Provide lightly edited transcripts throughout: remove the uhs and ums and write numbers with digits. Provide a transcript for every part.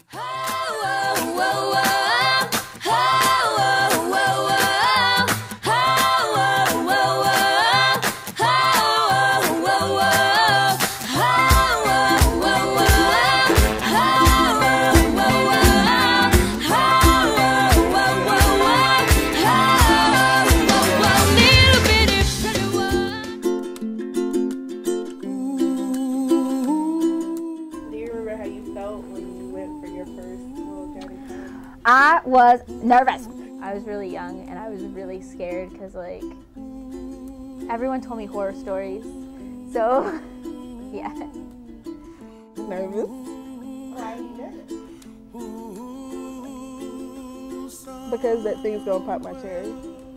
I was nervous. I was really young and I was really scared because like everyone told me horror stories. So yeah. Nervous. Why are you nervous? Because that thing's gonna pop my cherry.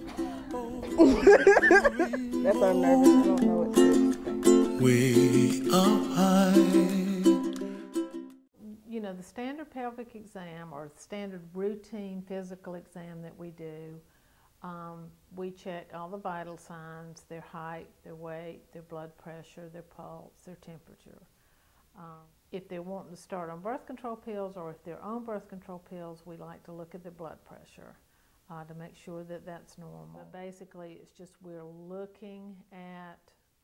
That's why I'm nervous. I don't know what to expect. Way up high. You know, the standard pelvic exam or standard routine physical exam that we do, we check all the vital signs, their height, their weight, their blood pressure, their pulse, their temperature. If they're wanting to start on birth control pills or if they're on birth control pills, we like to look at their blood pressure to make sure that that's normal. But basically, it's just we're looking at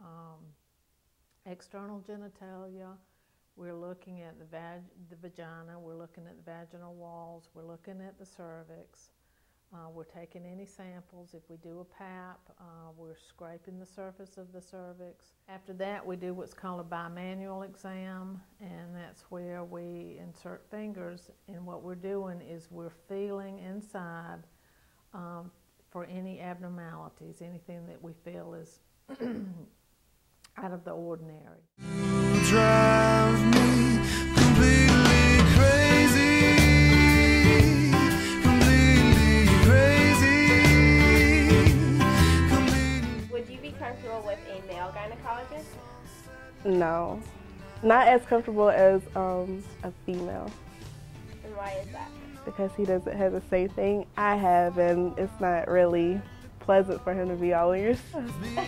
external genitalia. We're looking at the vagina, we're looking at the vaginal walls, we're looking at the cervix. We're taking any samples. If we do a PAP, we're scraping the surface of the cervix. After that, we do what's called a bimanual exam, and that's where we insert fingers, and what we're doing is we're feeling inside for any abnormalities, anything that we feel is out of the ordinary. Drive me completely crazy, completely crazy, completely. Would you be comfortable with a male gynecologist? No. Not as comfortable as a female. And why is that? Because he doesn't have the same thing I have, and it's not really pleasant for him to be all in your stuff.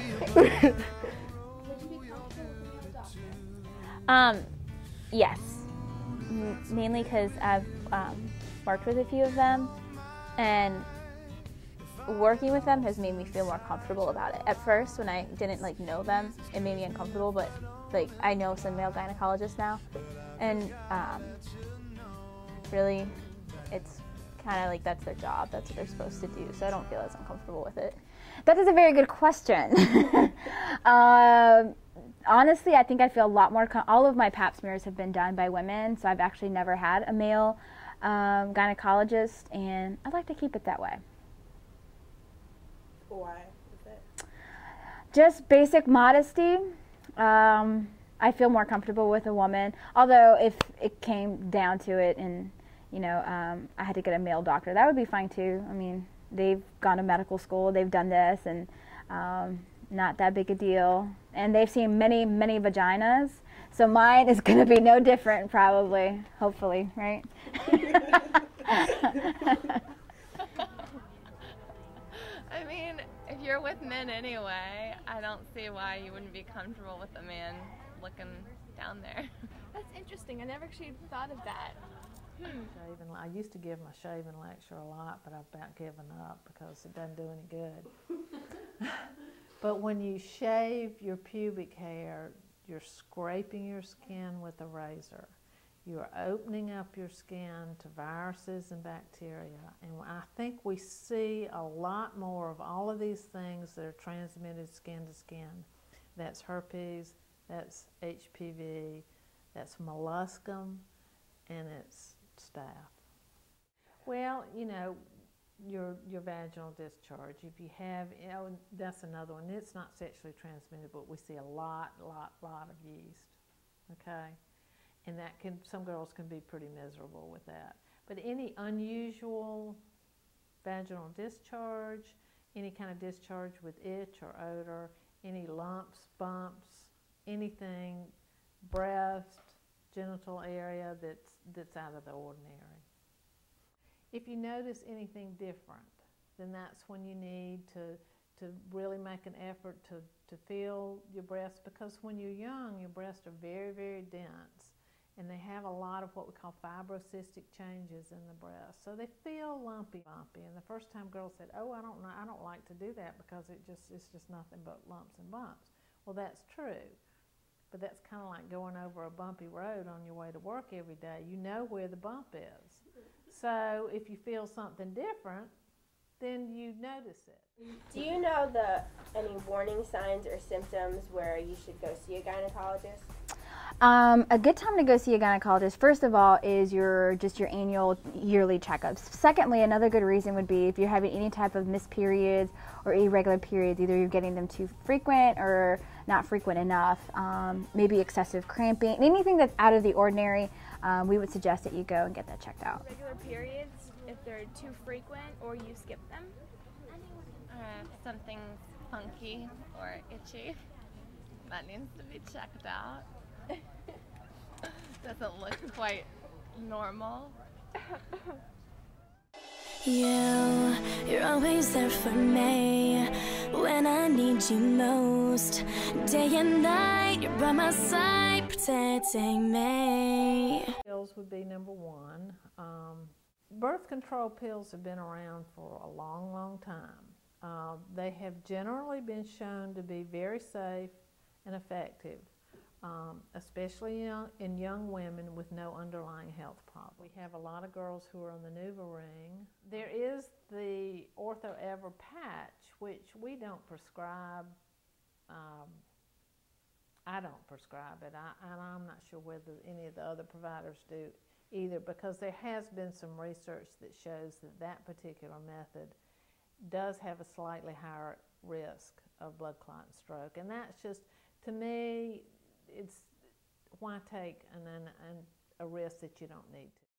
Yes, mainly because I've worked with a few of them, and working with them has made me feel more comfortable about it. At first, when I didn't know them, it made me uncomfortable, but I know some male gynecologists now, and really, it's kind of that's their job. That's what they're supposed to do, so I don't feel as uncomfortable with it. That is a very good question. Honestly, I think I feel a lot more, all of my pap smears have been done by women, so I've actually never had a male gynecologist, and I'd like to keep it that way. Why is it? Just basic modesty. I feel more comfortable with a woman, although if it came down to it and, I had to get a male doctor, that would be fine too. I mean, they've gone to medical school, they've done this, and not that big a deal. And they've seen many, many vaginas, so mine is going to be no different probably, hopefully, right? I mean, if you're with men anyway, I don't see why you wouldn't be comfortable with a man looking down there. That's interesting. I never actually thought of that. I used to give my shaving lecture a lot, but I've about given up because it doesn't do any good. But when you shave your pubic hair, you're scraping your skin with a razor. You're opening up your skin to viruses and bacteria. And I think we see a lot more of all of these things that are transmitted skin to skin. That's herpes, that's HPV, that's molluscum, and it's staph. Well, your vaginal discharge. If you have, that's another one. It's not sexually transmitted, but we see a lot of yeast. Okay, and some girls can be pretty miserable with that. But any unusual vaginal discharge, any kind of discharge with itch or odor, any lumps, bumps, anything, breast, genital area that's out of the ordinary. If you notice anything different, then that's when you need to really make an effort to feel your breasts, because when you're young, your breasts are very, very dense, and they have a lot of what we call fibrocystic changes in the breast. So they feel lumpy. And the first time girls said, oh, I don't like to do that because it's just nothing but lumps and bumps. Well, that's true. But that's kind of like going over a bumpy road on your way to work every day. You know where the bump is. So if you feel something different, then you notice it. Do you know any warning signs or symptoms where you should go see a gynecologist? A good time to go see a gynecologist, first of all, is your annual yearly checkups. Secondly, another good reason would be if you're having any type of missed periods or irregular periods, either you're getting them too frequent or not frequent enough, maybe excessive cramping, anything that's out of the ordinary, we would suggest that you go and get that checked out. Regular periods, if they're too frequent or you skip them. If something's funky or itchy, that needs to be checked out. Doesn't look quite normal. You're always there for me when I need you most. Day and night, you're by my side, protecting me. Pills would be number one. Birth control pills have been around for a long, long time. They have generally been shown to be very safe and effective, especially in young women with no underlying health problem. We have a lot of girls who are on the NuvaRing. There is the OrthoEver patch, which we don't prescribe. I don't prescribe it, and I'm not sure whether any of the other providers do either, because there has been some research that shows that that particular method does have a slightly higher risk of blood clot and stroke. And that's just, to me, it's why take a risk that you don't need to.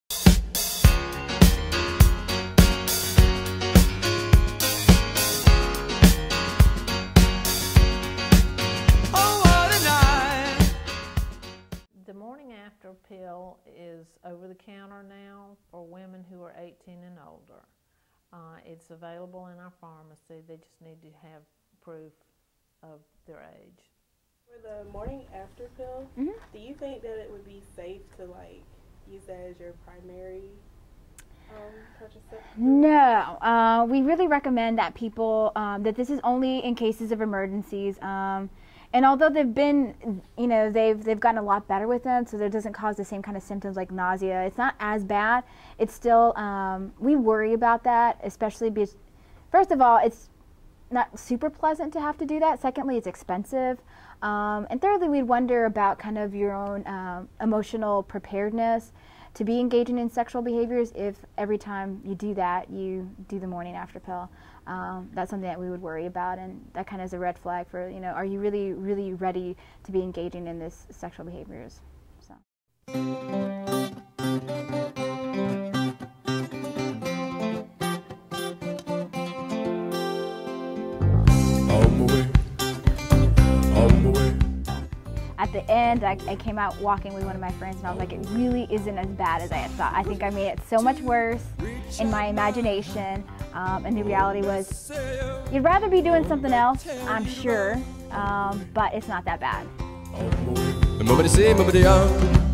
Oh, what a night. The morning after pill is over the counter now for women who are 18 and older. It's available in our pharmacy. They just need to have proof of their age. For the morning after pill, do you think that it would be safe to use that as your primary contraceptive? No, we really recommend that people, that this is only in cases of emergencies. And although they've been, they've gotten a lot better with them, so that it doesn't cause the same kind of symptoms like nausea. It's not as bad. It's still, we worry about that, especially because, first of all, it's not super pleasant to have to do that. Secondly, it's expensive. And thirdly, we'd wonder about kind of your own emotional preparedness to be engaging in sexual behaviors if every time you do that, you do the morning after pill. That's something that we would worry about, and that kind of is a red flag for, are you really, really ready to be engaging in this sexual behaviors? So. At the end, I came out walking with one of my friends, and I was like, it really isn't as bad as I had thought. I think I made it so much worse in my imagination, and the reality was, you'd rather be doing something else, I'm sure, but it's not that bad.